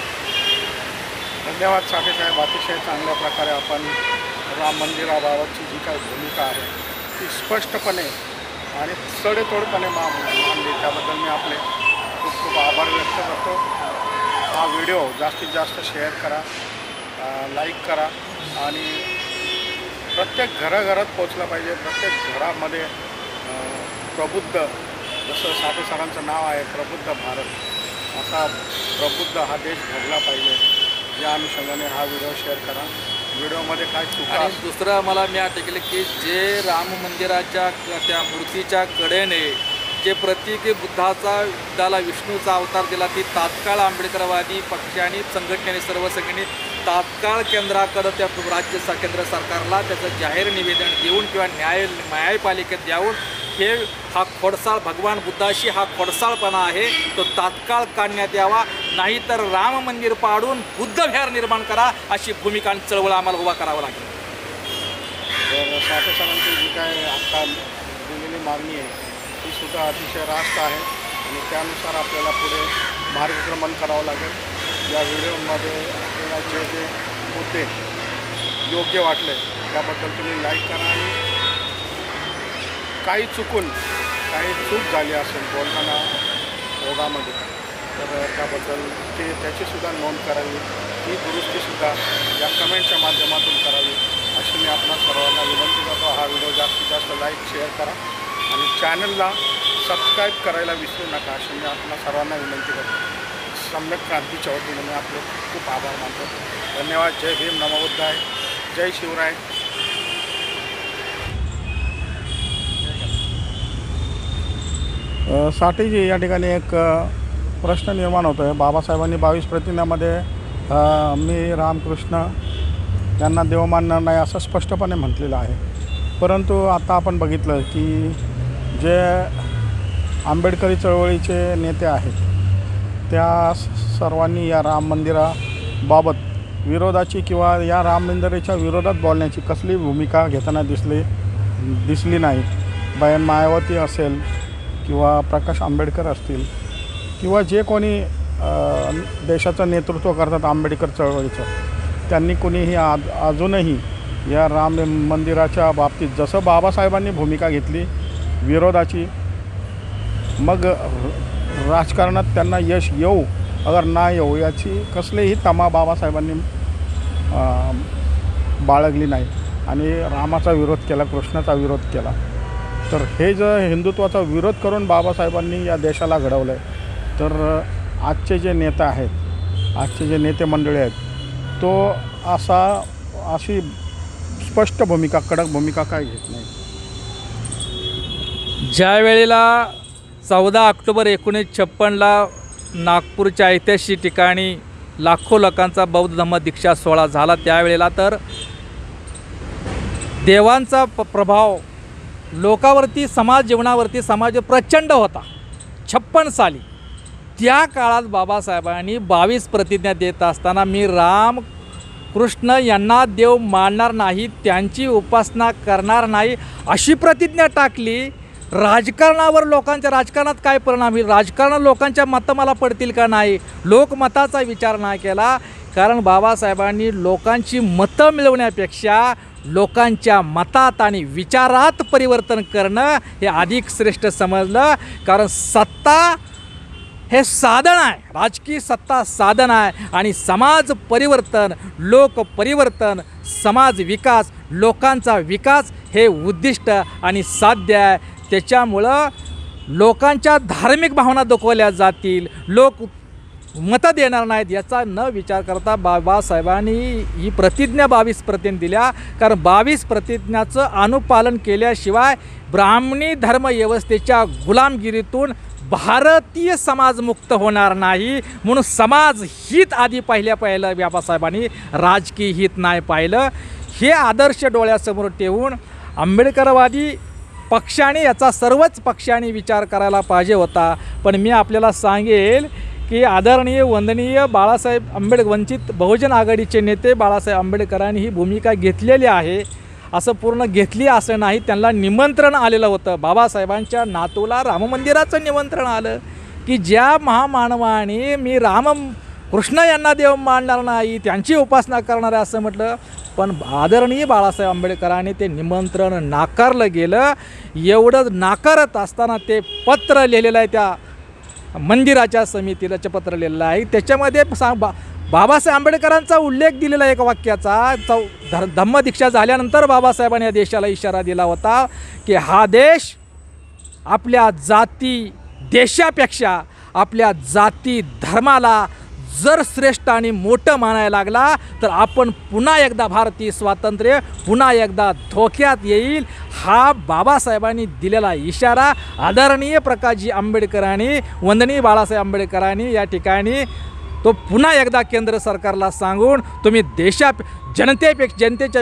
धन्यवाद साठे साहेब. अतिशय चांगल्या प्रकारे आपण राम मंदिराबाबतची जी काही भूमिका आहे ती स्पष्टपणे आणि सडेतोडपणे मांडली, त्याबद्दल मी आपले खूप खूप आभार व्यक्त करतो. हा व्हिडिओ जास्तीत जास्त शेअर करा, लाईक करा आणि प्रत्येक घराघरात पोचला पाहिजे. प्रत्येक घरामध्ये प्रबुद्ध, जसं साठे सरांचं नाव आहे प्रबुद्ध भारत, असा प्रबुद्ध हा देश घडला पाहिजे. या अनुषंगाने हा व्हिडिओ शेअर करा. व्हिडिओमध्ये काय चुका. आणि दुसरं मला मी आठवलं की जे राम मंदिराच्या त्या मूर्तीच्या कडेने जे प्रतीक बुद्धाला विष्णूचा अवतार दिला ती तात्काळ आंबेडकरवादी पक्षाने संघटनेने सर्व संघटने तात्काळ केंद्राकडं त्या केंद्र सरकारला त्याचं जाहीर निवेदन देऊन किंवा न्यायपालिकेत द्यावून हा खोडसाळ भगवान बुद्धाशी हा खोडसाळपणा आहे तो तात्काळ काढण्यात यावा. नाहीतर राम मंदिर पाडून बुद्ध विहार निर्माण करा अशी भूमिका आणि चळवळ आम्हाला उभा करावं लागेल. तर साठे सरांची जी काय आता दिलेली मागणी आहे ती सुद्धा अतिशय रास्त आहे आणि त्यानुसार आपल्याला पुढे मार्गक्रमण करावं लागेल. या व्हिडिओमध्ये आपल्याला जे जे मुद्दे योग्य वाटले त्याबद्दल तुम्ही लाईक करा आणि काही चूक झाली असेल बोलताना ओघामध्ये तर त्याबद्दल त्याचीसुद्धा नोंद करावी, ही दुरुस्तीसुद्धा या कमेंटच्या माध्यमातून करावी अशी मी आपणा सर्वांना विनंती करतो. हा व्हिडिओ जास्तीत जास्त लाईक शेअर करा आणि चॅनलला सबस्क्राईब करायला विसरू नका अशी मी आपणा सर्वांना विनंती करतो. सम्यक क्रांतीच्या वतीने मी आपले खूप आभार मानतो. धन्यवाद. जय भीम, नमो बुद्धाय, जय शिवराय. साठीजी या ठिकाणी एक प्रश्न निर्माण होतो आहे. बाबासाहेबांनी 22 प्रतिज्ञामध्ये मी रामकृष्ण यांना देव मानणार नाही असं स्पष्टपणे म्हटलेलं आहे. परंतु आता आपण बघितलं की जे आंबेडकरी चळवळीचे नेते आहेत त्या सर्वांनी या राम मंदिराबाबत विरोधाची किंवा या राम मंदिराच्या विरोधात बोलण्याची कसली भूमिका घेताना दिसली नाही. बयान मायावती असेल किंवा प्रकाश आंबेडकर असतील किंवा जे कोणी देशाचं नेतृत्व करतात आंबेडकर चळवळीचं, त्यांनी कोणीही अजूनही या राम मंदिराच्या बाबतीत जसं बाबासाहेबांनी भूमिका घेतली विरोधाची, मग राजकारणात त्यांना यश येऊ अगर ना येऊ याची कसलीही तमा बाबासाहेबांनी बाळगली नाही आणि रामाचा विरोध केला, कृष्णाचा विरोध केला. तर हे जर हिंदुत्वाचा विरोध करून बाबासाहेबांनी या देशाला घडवलं आहे, तर आजचे जे नेते आहेत, आजचे जे नेते मंडळी आहेत, तो अशी स्पष्ट भूमिका, कडक भूमिका काय घेत नाही. ज्या वेळेला 14 ऑक्टोबर 1956ला नागपूरच्या ऐतिहासिक ठिकाणी लाखो लोकांचा बौद्ध धम्म दीक्षा सोहळा झाला, त्यावेळेला तर देवांचा प्रभाव लोकावरती, समाज जीवनावरती, समाज प्रचंड होता. 56 साली त्या काळात बाबासाहेबांनी 22 प्रतिज्ञा देत असताना मी राम कृष्ण यांना देव मानणार नाही, त्यांची उपासना करणार नाही अशी प्रतिज्ञा टाकली. राजकारणावर लोकांच्या राजकारणात काय परिणाम होईल, राजकारणात लोकांच्या मतं मला पडतील का नाही, लोकमताचा विचार नाही केला. कारण बाबासाहेबांनी लोकांची मतं मिळवण्यापेक्षा लोकांच्या मतात आणि विचारात परिवर्तन करणं हे अधिक श्रेष्ठ समजलं. कारण सत्ता हे साधन आहे, राजकीय सत्ता साधन आहे आणि समाज परिवर्तन, लोक परिवर्तन, समाज विकास, लोकांचा विकास हे उद्दिष्ट आणि साध्य आहे. त्याच्यामुळं लोकांच्या धार्मिक भावना दुखवल्या जातील, लोक मतं देणार नाहीत याचा न विचार करता बाबासाहेबांनी ही प्रतिज्ञा 22 प्रतिज्ञा दिल्या. कारण 22 प्रतिज्ञाचं अनुपालन केल्याशिवाय ब्राह्मणी धर्मव्यवस्थेच्या गुलामगिरीतून भारतीय समाज मुक्त होणार नाही. म्हणून समाज हित आधी पहिलं बाबासाहेबांनी, राजकीय हित नाही पाहिलं. हे आदर्श डोळ्यासमोर ठेवून आंबेडकरवादी पक्षाने, याचा सर्वच पक्षाने विचार करायला पाहिजे होता. पण मी आपल्याला सांगेल की आदरणीय वंदनीय बाळासाहेब आंबेडकर, वंचित बहुजन आघाडीचे नेते बाळासाहेब आंबेडकरांनी ही भूमिका घेतलेली आहे. असं पूर्ण घेतली असं नाही, त्यांना निमंत्रण आलेलं होतं. बाबासाहेबांच्या नातूला राममंदिराचं निमंत्रण आलं की ज्या महामानवाने मी कृष्ण यांना देव मानणार नाही, त्यांची उपासना करणार आहे असं म्हटलं. पण आदरणीय बाळासाहेब आंबेडकरांनी ते निमंत्रण नाकारलं गेलं. एवढं नाकारत असताना ते पत्र लिहिलेलं आहे, त्या मंदिराच्या समितीला पत्र लिहिलेलं आहे. त्याच्यामध्ये बाबासाहेब आंबेडकरांचा उल्लेख दिलेला आहे एका वाक्याचा. धम्मदीक्षा झाल्यानंतर बाबासाहेबांनी या देशाला इशारा दिला होता की हा देश आपल्या देशापेक्षा आपल्या जाती धर्माला जर श्रेष्ठ आणि मोठं मानायला लागला तर आपण पुन्हा एकदा भारतीय स्वातंत्र्य पुन्हा एकदा धोक्यात येईल. हा बाबासाहेबांनी दिलेला इशारा आदरणीय प्रकाशजी आंबेडकरांनी, वंदनीय बाळासाहेब आंबेडकरांनी या ठिकाणी तो पुन्हा एकदा केंद्र सरकारला सांगून तुम्ही जनतेच्या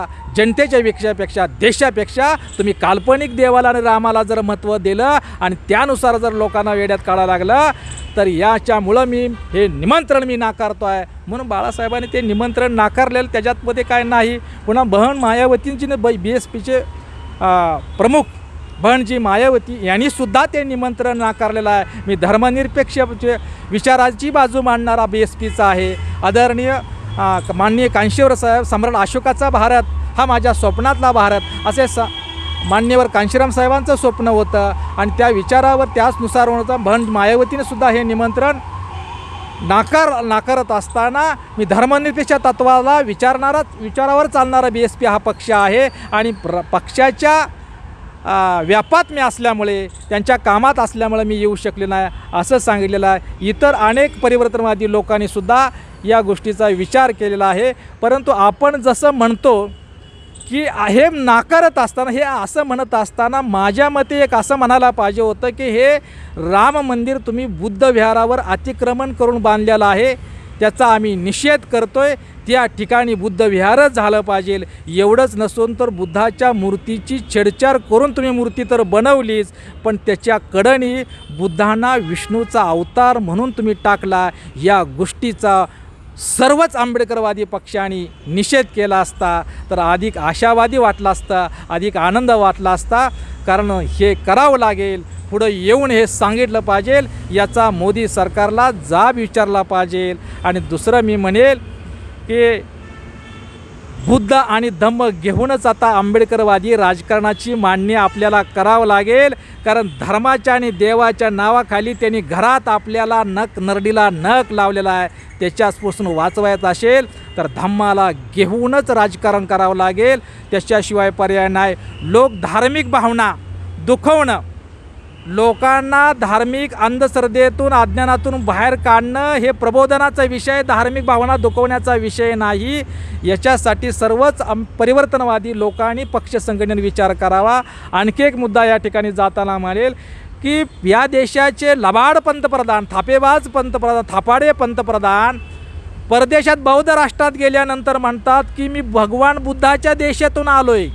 पेक्षा देशापेक्षा तुम्ही काल्पनिक देवाला आणि रामाला जर महत्त्व दिलं आणि त्यानुसार जर लोकांना वेड्यात काढायला लागलं तर याच्यामुळं मी हे निमंत्रण नाकारतो आहे. म्हणून बाळासाहेबांनी ते निमंत्रण नाकारलेलं, त्याच्यातमध्ये काय नाही. पुन्हा बहन मायावतींची BSPचे प्रमुख बहनजी मायावती यांनीसुद्धा ते निमंत्रण नाकारलेलं आहे. मी धर्मनिरपेक्ष विचाराची बाजू मांडणारा BSPचा आहे. आदरणीय माननीय कांशीवर साहेब, सम्राट अशोकाचा भारत हा माझ्या स्वप्नातला भारत असे मान्यवर कांशीराम साहेबांचं स्वप्न होतं आणि त्या विचारावर त्याचनुसार होतं. बहन मायावतीने सुद्धा हे निमंत्रण नाकारत असताना मी धर्मनिरपेक्ष तत्वाला विचारावर चालणारा BSP हा पक्ष आहे आणि पक्षाच्या व्यापात मी असल्यामुळे त्यांच्या कामात असल्यामुळे मी येऊ शकले नाही असं सांगितलेलं आहे. इतर अनेक परिवर्तनवादी लोकांनीसुद्धा या गोष्टीचा विचार केलेला आहे. परंतु आपण जसं म्हणतो की हे नाकारत असताना, हे असं म्हणत असताना माझ्या मते एक असं म्हणायला पाहिजे होतं की हे राम मंदिर तुम्ही बुद्ध विहारावर अतिक्रमण करून बांधलेलं आहे, त्याचा आम्ही निषेध करतो आहे. त्या ठिकाणी बुद्ध विहारच झालं पाहिजे. एवढंच नसून तर बुद्धाच्या मूर्तीची छेडछाड करून तुम्ही मूर्ती तर बनवलीच, पण त्याच्या कडनी बुद्धांना विष्णूचा अवतार म्हणून तुम्ही टाकला. या गोष्टीचा सर्वच आंबेडकरवादी पक्षांनी निषेध केला असता तर अधिक आशावादी वाटला असता, अधिक आनंद वाटला असता. कारण हे करावं लागेल, पुढं येऊन हे सांगितलं पाहिजे, याचा मोदी सरकारला जाब विचारला पाहिजे. आणि दुसरं मी म्हणेल की बुद्ध आणि धम्म घेऊनच आता आंबेडकरवादी राजकारणाची मांडणी आपल्याला करावं लागेल. कारण धर्माच्या आणि देवाच्या नावाखाली त्यांनी घरात आपल्याला नरडीला नख लावलेला आहे. त्याच्यापासून वाचवायचं असेल तर धम्माला घेऊनच राजकारण करावं लागेल, त्याच्याशिवाय पर्याय नाही. लोक धार्मिक भावना दुखवणं, लोकांना धार्मिक अंधश्रद्धेतून अज्ञानातून बाहेर काढणं हे प्रबोधनाचा विषय, धार्मिक भावना दुखवण्याचा विषय नाही. याच्यासाठी सर्वच परिवर्तनवादी लोकांनी पक्ष संघटनेने विचार करावा. आणखी एक मुद्दा या ठिकाणी जाताना म्हणेल की या देशाचे लबाड पंतप्रधान, थापेबाज पंतप्रधान, थापाडे पंतप्रधान परदेशात बौद्ध राष्ट्रात गेल्यानंतर म्हणतात की मी भगवान बुद्धाच्या देशातून आलोय,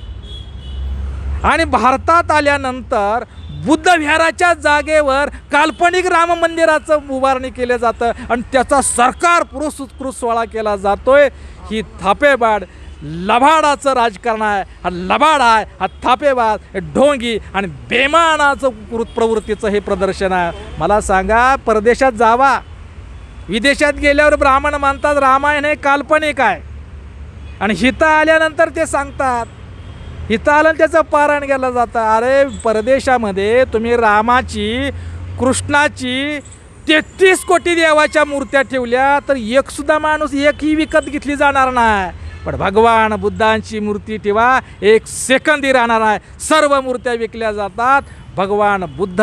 आणि भारतात आल्यानंतर बुद्ध विहाराच्या जागेवर काल्पनिक राम मंदिराचं उभारणी केलं जातं आणि त्याचा सरकार पुरस्कृत सोहळा केला जातोय. ही थापेबाड लबाडाचं राजकारण आहे. हा लबाड आहे, हा थापेबाज, ढोंगी आणि बेमानाचं प्रवृत्तीचं हे प्रदर्शन आहे. मला सांगा, परदेशात जावा, विदेशात गेल्यावर ब्राह्मण म्हणतात रामायण हे काल्पनिक आहे, आणि हिथं आल्यानंतर ते सांगतात, इथं आलं त्याचं पारायण केलं जातं. अरे परदेशामध्ये तुम्ही रामाची, कृष्णाची 33 कोटी देवाच्या मूर्त्या ठेवल्या तर एकसुद्धा माणूस एकही विकत घेतली जाणार नाही. पण भगवान बुद्धांची मूर्ती ठेवा, एक सेकंदही राहणार नाही. सर्व मूर्त्या विकल्या जातात. भगवान बुद्ध,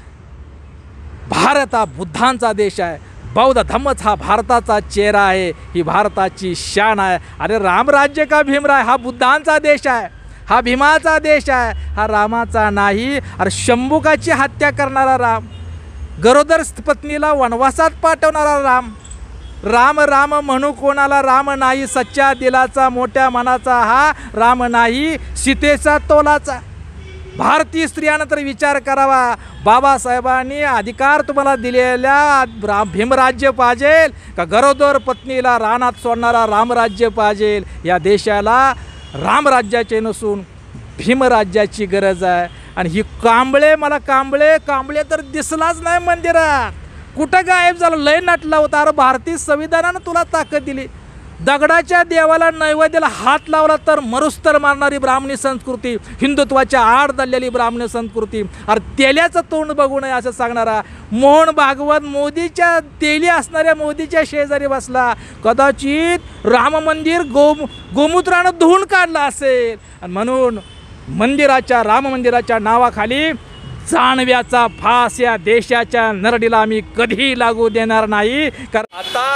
भारत हा बुद्धांचा देश आहे. बौद्ध धम्मच हा भारताचा चेहरा आहे, ही भारताची शान आहे. अरे रामराज्य का भीमराय, हा बुद्धांचा देश आहे, हा भीमाचा देश आहे, हा रामाचा नाही. अरे शंभुकाची हत्या करणारा राम, गरोदर पत्नीला वनवासात पाठवणारा राम, राम राम म्हणू कोणाला राम नाही, सच्च्या दिलाचा मोठ्या मनाचा हा राम नाही, सीतेचा तोलाचा. भारतीय स्त्रियांना तर विचार करावा, बाबासाहेबांनी अधिकार तुम्हाला दिलेल्या भीमराज्य पाहिजे का गरोदर पत्नीला रानात सोडणारा रामराज्य पाहिजे? या देशाला रामराज्याचे नसून भीमराज्याची गरज आहे. आणि ही कांबळे तर दिसलाच नाही मंदिरात, कुठं गायब झालं, लय नटला होता. अरे भारतीय संविधानानं तुला ताकद दिली, दगडाच्या देवाला नैवेद्याला हात लावला तर मरुस्तर मारणारी ब्राह्मणी संस्कृती, हिंदुत्वाच्या आड दडलेली ब्राह्मणी संस्कृती. अरे तेल्याचं तोंड बघू नये असं सांगणारा मोहन भागवत मोदीच्या तेली असणाऱ्या मोदीच्या शेजारी बसला. कदाचित राम मंदिर गोमूत्रानं धुवून काढलं असेल, आणि म्हणून राम मंदिराच्या नावाखाली जानव्याचा फास या देशाच्या नरडीला आम्ही कधीही लागू देणार नाही. कारण आता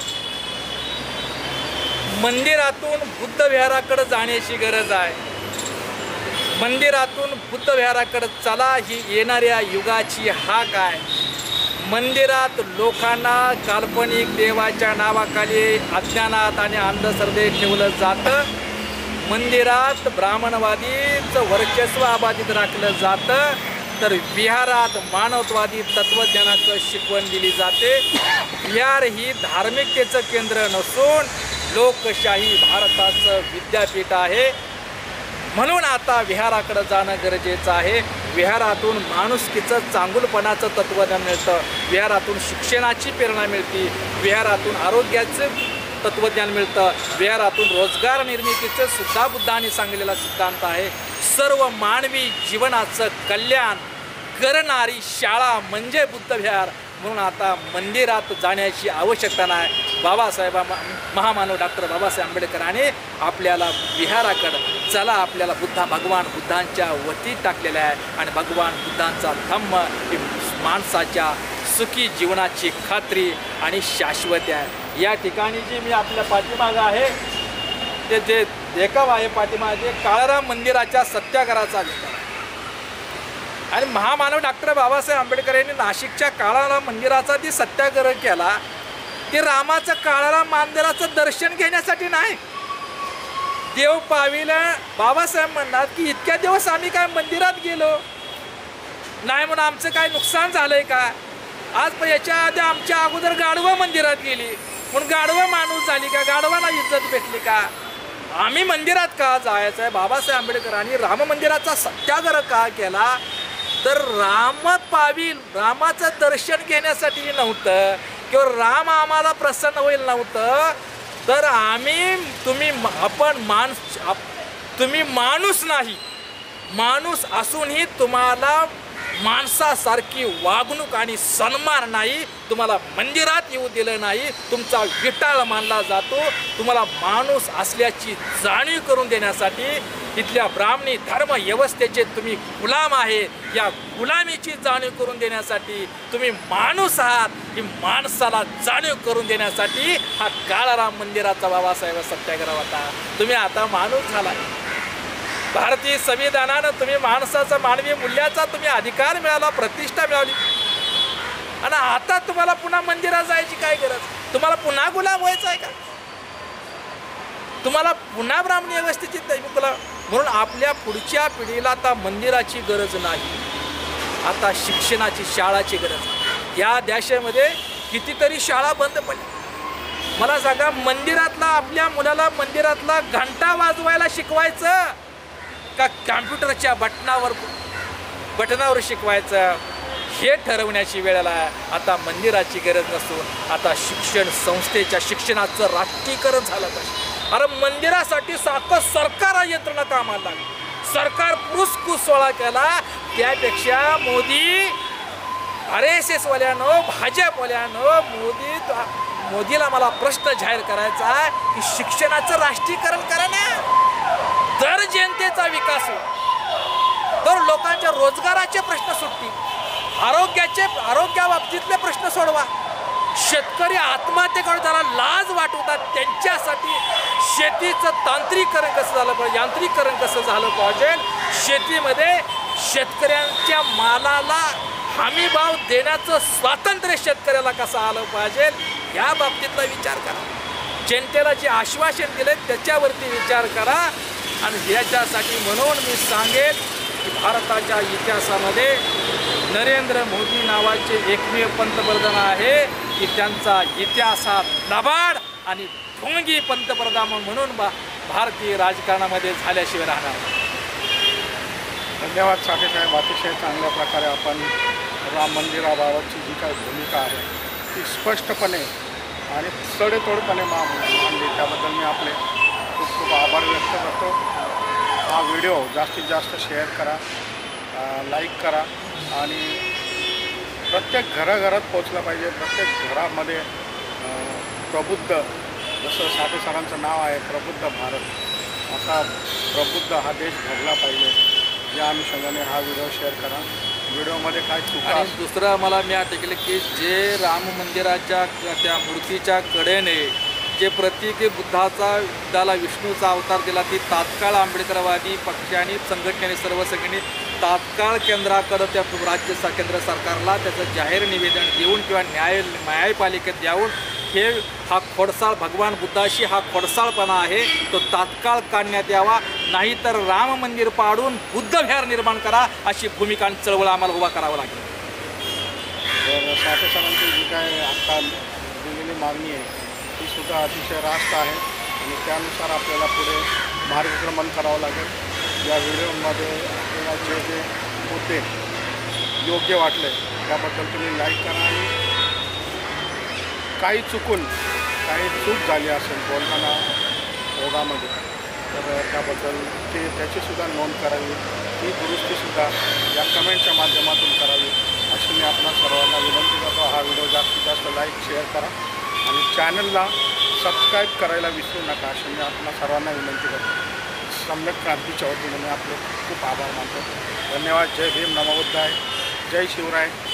मंदिरातून बुद्ध विहाराकडे जाण्याची गरज आहे. मंदिरातून बुद्ध विहाराकडे चला ही येणाऱ्या युगाची हाक आहे. मंदिरात लोकांना काल्पनिक देवाच्या नावाखाली अज्ञानात आणि अंधश्रद्धेत ठेवलं जातं. मंदिरात ब्राह्मणवादीचं वर्चस्व अबाधित राखलं जातं, तर विहारात मानवतावादी तत्त्वज्ञानाचं शिकवण दिली जाते. विहार ही धार्मिकतेचं केंद्र नसून लोकशाही भारताचं विद्यापीठ आहे. म्हणून आता विहाराकडे जाणं गरजेचं आहे. विहारातून माणुसकीचं, चांगुलपणाचं तत्त्वज्ञान मिळतं, विहारातून शिक्षणाची प्रेरणा मिळते, विहारातून आरोग्याचं तत्त्वज्ञान मिळतं, विहारातून रोजगार निर्मितीचं सुद्धा बुद्धांनी सांगलेला सिद्धांत आहे. सर्व मानवी जीवनाचं कल्याण करणारी शाळा म्हणजे बुद्ध विहार म्हणून आता मंदिरात जाण्याची आवश्यकता नाही. बाबासाहेब महामानव डॉक्टर बाबासाहेब आंबेडकरांनी आपल्याला विहाराकडं चला, आपल्याला भगवान बुद्धांच्या वतीत टाकलेलं आहे आणि भगवान बुद्धांचा धम्म ही माणसाच्या सुखी जीवनाची खात्री आणि शाश्वती आहे. या ठिकाणी जी मी आपल्या पाठीमागं आहे ते जे देखावा आहे पाठीमागे काळाराम मंदिराच्या सत्याग्रहाचा देखावा आणि महामानव डॉक्टर बाबासाहेब आंबेडकर यांनी नाशिकच्या काळाराम मंदिराचा ती सत्याग्रह केला ते रामाचं काळाराम मंदिराचं दर्शन घेण्यासाठी नाही. देव पावीला बाबासाहेब म्हणतात की इतक्या दिवस आम्ही काय मंदिरात गेलो नाही म्हणून आमचं काय नुकसान झालंय का. आज पण याच्या आधी आमच्या अगोदर गाढवं मंदिरात गेली म्हणून गाढवं माणूस झाली का, गाढवांना इज्जत भेटली का. आम्ही मंदिरात का जायचं आहे. बाबासाहेब आंबेडकरांनी राम मंदिराचा सत्याग्रह का केला तर राम पावील रामाचं दर्शन घेण्यासाठी नव्हतं किंवा राम आम्हाला प्रसन्न होईल नव्हतं तर तुम्ही माणूस नाही, माणूस असूनही तुम्हाला माणसासारखी वागणूक आणि सन्मान नाही, तुम्हाला मंदिरात येऊ दिलं नाही, तुमचा विटाळ मानला जातो. तुम्हाला माणूस असल्याची जाणीव करून देण्यासाठी इथल्या ब्राह्मणी धर्म व्यवस्थेचे तुम्ही गुलाम आहे, या गुलामीची जाणीव करून देण्यासाठी तुम्ही माणूस आहात ही माणसाला जाणीव करून देण्यासाठी हा काळाराम मंदिराचा बाबासाहेब सत्याग्रह होता. तुम्ही आता माणूस झाला. भारतीय संविधानानं तुम्ही माणसाचा मानवी मूल्याचा तुम्ही अधिकार मिळाला, प्रतिष्ठा मिळाली आणि आता तुम्हाला पुन्हा मंदिरात जायची काय गरज. तुम्हाला पुन्हा गुलाम व्हायचं आहे का. तुम्हाला पुन्हा ब्राह्मणी व्यवस्थेची गुलाम. म्हणून आपल्या पुढच्या पिढीला आता मंदिराची गरज नाही, आता शिक्षणाची शाळाची गरज. या देशामध्ये कितीतरी शाळा बंद पडल्या. मला सांगा मंदिरातला आपल्या मुलाला मंदिरातला घंटा वाजवायला शिकवायचं का कॉम्प्युटरच्या बटनावर शिकवायचं हे ठरवण्याची वेळेला आता मंदिराची गरज नसून आता शिक्षण संस्थेच्या शिक्षणाचं राष्ट्रीयकरण झालं पाहिजे. अरे मंदिरासाठी सारखं सरकार यंत्रणा कामाला लागली. सरकार पुरुषकुसोळा केला. त्यापेक्षा मोदी RSS वाल्यानं भाजपवाल्यानं मोदीला मला प्रश्न जाहीर करायचा की शिक्षणाचं राष्ट्रीयकरण करा ना. तर जनतेचा विकास होईल, तर लोकांच्या रोजगाराचे प्रश्न सुटतील, आरोग्याबाबतीतले प्रश्न सोडवा. शेतकरी आत्महत्येकडे त्याला लाज वाटवतात त्यांच्यासाठी शेतीचं तांत्रिकरण कसं झालं पाहिजे, यांत्रिकरण कसं झालं पाहिजे. शेतीमध्ये शेतकऱ्यांच्या मालाला हमी भाव देण्याचं स्वातंत्र्य शेतकऱ्याला कसं आलं पाहिजे या बाबतीतला विचार करा. जनतेला जे आश्वासन दिले त्याच्यावरती विचार करा. आणि याच्यासाठी म्हणून मी सांगेन की भारताच्या इतिहासामध्ये नरेंद्र मोदी नावाचे एकमेव पंतप्रधान आहे की त्यांचा इतिहास हा लबाड आणि ढोंगी पंतप्रधान म्हणून भारतीय राजकारणामध्ये झाल्याशिवाय राहणार. धन्यवाद साठे साहेब. अतिशय चांगल्या प्रकारे आपण राम मंदिराबाबतची जी काही भूमिका आहे ती स्पष्टपणे आणि सडेतोडपणे मांडली. त्याबद्दल मी आपले खूप खूप आभार व्यक्त करतो. हा व्हिडिओ जास्तीत जास्त शेअर करा, लाईक करा आणि प्रत्येक घराघरात पोचला पाहिजे. प्रत्येक घरामध्ये प्रबुद्ध, जसं साठे सरांचं नाव आहे प्रबुद्ध भारत, असा प्रबुद्ध हा देश घडला पाहिजे. या अनुषंगाने हा व्हिडिओ शेअर करा. व्हिडिओमध्ये काय चुका. आणि दुसरं मला मी आठवलं की जे राम मंदिराच्या त्या मूर्तीच्या कडेने जे प्रतीक बुद्धाला विष्णूचा अवतार दिला ती तात्काळ आंबेडकरवादी पक्षाने संघटनेने सर्व सगळ्यांनी तात्काळ केंद्राकडं त्या केंद्र सरकारला त्याचं जाहीर निवेदन देऊन किंवा न्यायपालिकेत द्यावून हा खोडसाळ भगवान बुद्धाशी हा खोडसाळपणा आहे तो तात्काळ काढण्यात यावा. नाहीतर राम मंदिर पाडून बुद्ध विहार निर्माण करा अशी भूमिका आणि चळवळ आम्हाला उभा करावं लागेल. तर साठे सरांची जी काय आत्ता दिलेली मागणी आहे ती सुद्धा अतिशय रास्त आहे आणि त्यानुसार आपल्याला पुढे मार्गक्रमण करावं लागेल. या व्हिडिओमध्ये आपल्याला जे जे मुद्दे योग्य वाटले त्याबद्दल तुम्ही लाईक करा आणि काही चूक झाली असेल बोलताना ओघामध्ये तर त्याबद्दल त्याचीसुद्धा नोंद करावी. ही दुरुस्तीसुद्धा या कमेंटच्या माध्यमातून करावी अशी मी आपणा सर्वांना विनंती करतो. हा व्हिडिओ जास्तीत जास्त लाईक शेअर करा आणि चॅनलला सबस्क्राईब करायला विसरू नका अशी मी आपणा सर्वांना विनंती करतो. सम्यक क्रांतीच्या वतीने मी आपले खूप आभार मानतो. धन्यवाद. जय भीम, नमो बुद्धाय, जय शिवराय.